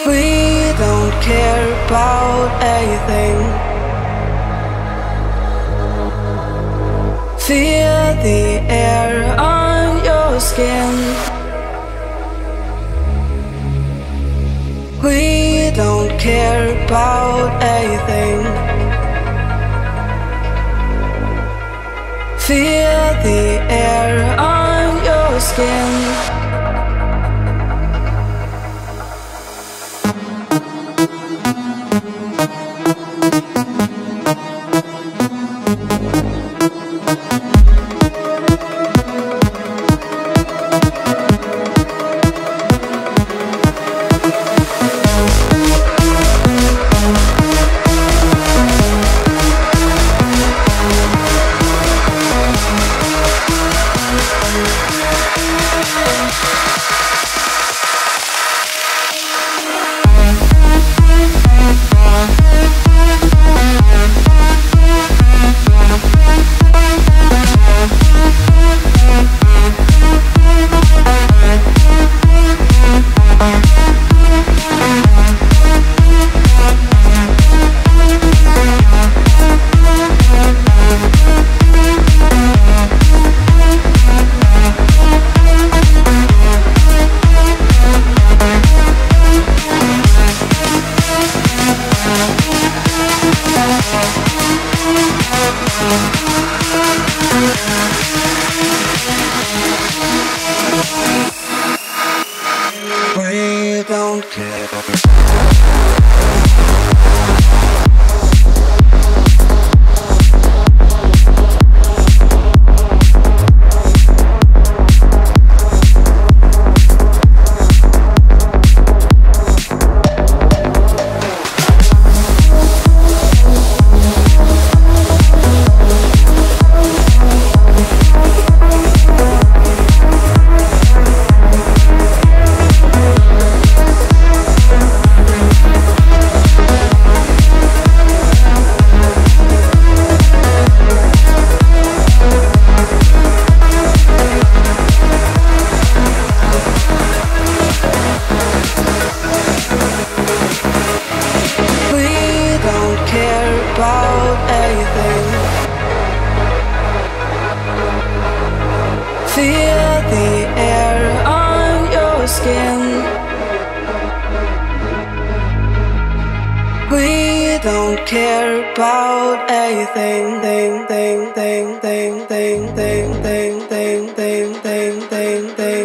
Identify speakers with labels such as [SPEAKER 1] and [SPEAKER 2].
[SPEAKER 1] We don't care about anything. Feel the air on your skin. We don't care about anything. Feel the air on your skin. We don't care. About anything. Feel the air on your skin. We don't care about anything. Thing, thing, thing, thing, thing, thing, thing, thing, thing, thing, thing, thing.